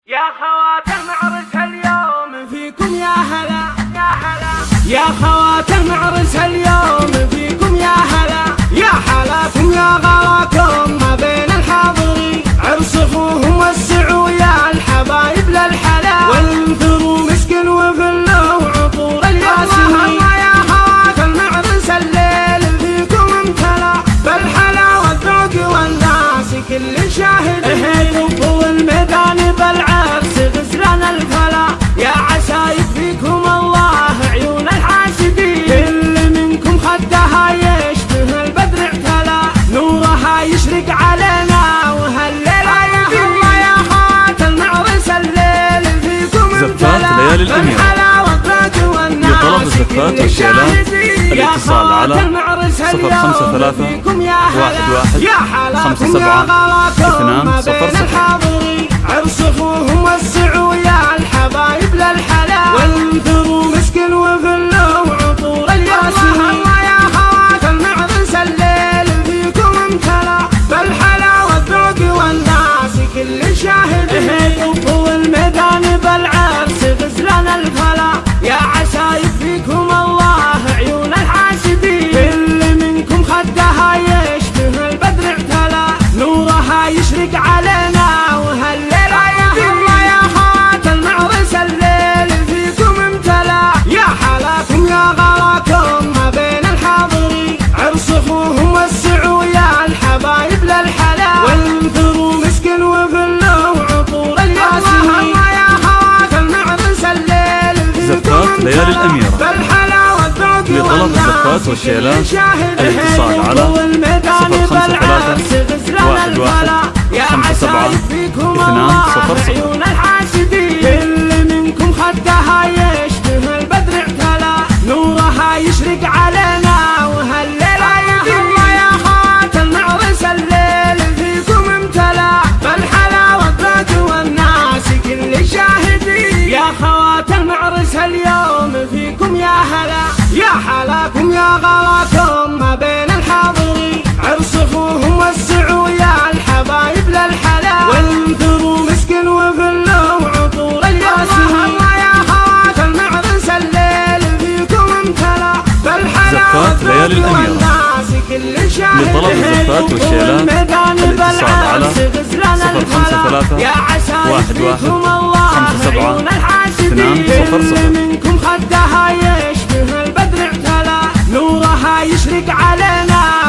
يا خواتم عرس اليوم فيكم يا هلا يا هلا، يا خواتم عرس اليوم فيكم يا هلا، يا حلاكم يا غلاكم ما بين الحاضرين، عرس اخوهم وسعوا يا الحبايب للحلا، وانثروا مسك وفله وعطور الياسمين. يا خواتم عرس الليل فيكم امتلا بالحلا والذوق والناس كل شاهد، طوب الميدان بالعرس غزلنا الفلا، يا عسايف فيكم الله عيون الحاسدين، كل منكم خدها يشبه البدر اعتلى، نورها يشرق علينا وهالليلة يهلا، يا خاتم عرس الليل فيكم امتلا بالحلا والذوق والناس كل شاهد، الاتصال على 053 11 57 200. عرس اخوهم وسعوا يا الحبايب للحلا، وانثروا مسك وفله وعطور الياسمين. يا خواتم عرس الليل فيكم امتلا بالحلا والذوق والناس كل شاهد، طوب الميدان بالعرس غزلنا الفلا، يا عسايف فيكم الله عيون الحاسدين، كل منكم خدها يشبه البدر اعتلى، نورها يشرق علينا وهالليلة يهلا، يا خاتم عرس الليل فيكم امتلا، يا حلاكم يا غلاكم ما بين الحاضرين، عرس اخوهم وسعوا يا الحبايب للحلا، وانثروا مسك وفله وعطور الياسمين. يا خاتم عرس الليل فيكم امتلا بالحلا والذوق والناس والشيلات. الاتصال على 053 11 57 200. عيون الحاسدين، كل منكم خدها يشبه البدر اعتلى، نورها يشرق علينا وهالليلة يهلا، يا خاتم عرس الليل فيكم امتلا بالحلا والذوق والناس كل شاهدين، يا خواتم عرس اليوم فيكم يا هلا، يا حلاكم يا غلاكم ما بين الحاضرين، عرس اخوهم وسعوا يا الحبايب للحلا، وانثروا مسك وفله وعطور الياسمين. يا خواتم عرس الليل فيكم امتلا بالحلا والذوق والناس كل شاهد، لطلب الزفات والشيلات. الاتصال على 053 يا عسايف فيكم 11 الله عيون الحاسدين، 200. كل منكم خدها يشبه البدر اعتلى، نورها يشرق علينا